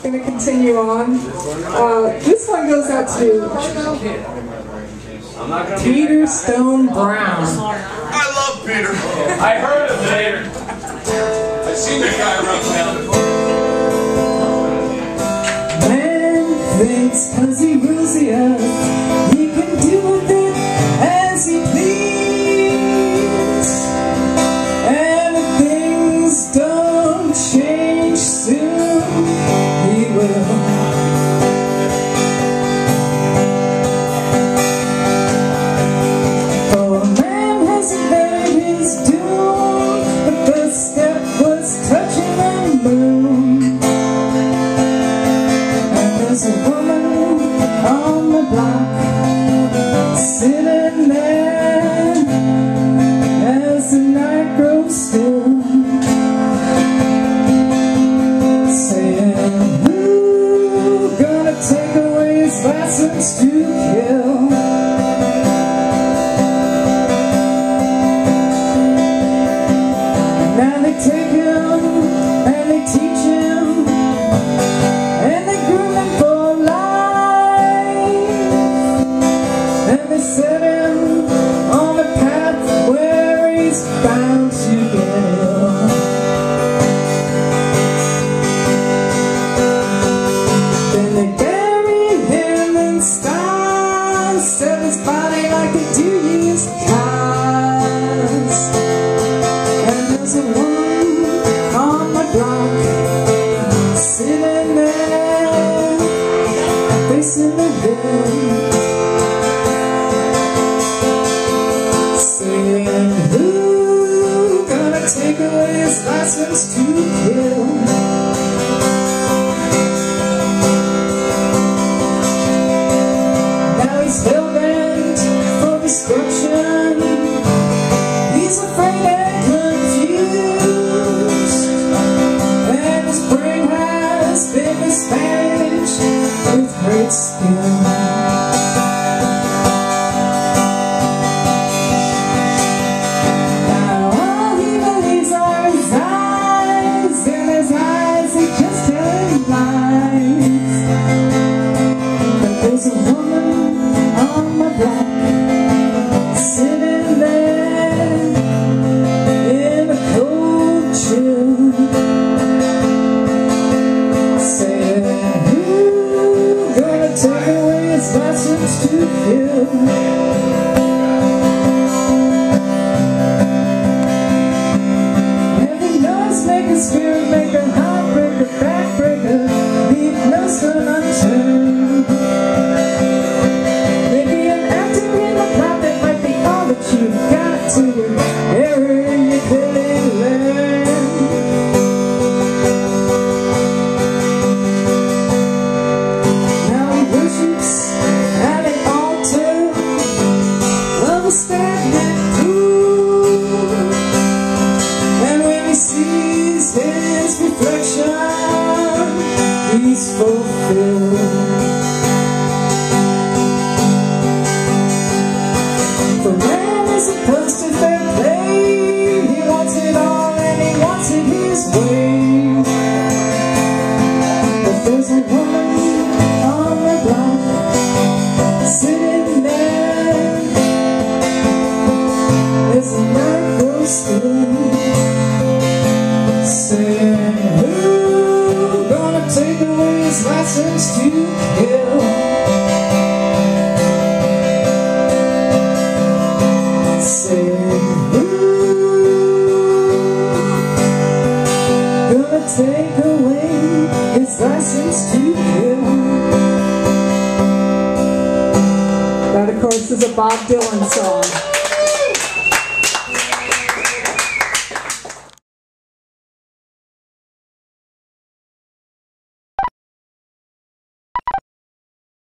going to continue on. This one goes out to Peter Stone Brown. I love Peter. I heard of Peter. I've seen that guy around town. Man thinks 'cause he rules the earth, he can do with it as he please. And if things don't change soon, he will. For a man hasn't buried his doom. The first step was touching the moon. And there's a woman on the block sitting there as the night grows still, saying, who's gonna take away his license to kill? Now they take him and they teach him and they groom him for life, and they set him on a path where he's bound to get ill. Then they bury him in style, sell his body like they do used cars. And there's a woman on the block sitting there facing the hill, saying, who's gonna take away his license to kill? Now he's hell-bent for destruction. He's afraid and confused, and his brain has been dispatched with great skill. Now all he believes are his eyes, and his eyes they just tell him lies. But there's a woman on the block sitting there in a cold chill, saying, who's gonna take away his license to kill? Every noise maker, spirit maker, heartbreaker, backbreaker, leave no stone unturned. Maybe an actor in the plot that might be all that you've got to your error and you couldn't learn. Now he worships at an altar of a stagnant pool, and when he sees his reflection, he's fulfilled. For man is supposed to fair play, he wants it all and he wants it his way. But there's a woman on the block sitting there as the night grows still, saying, who's gonna take away his license to kill? Saying, who's gonna take away his license to kill? That, of course, is a Bob Dylan song.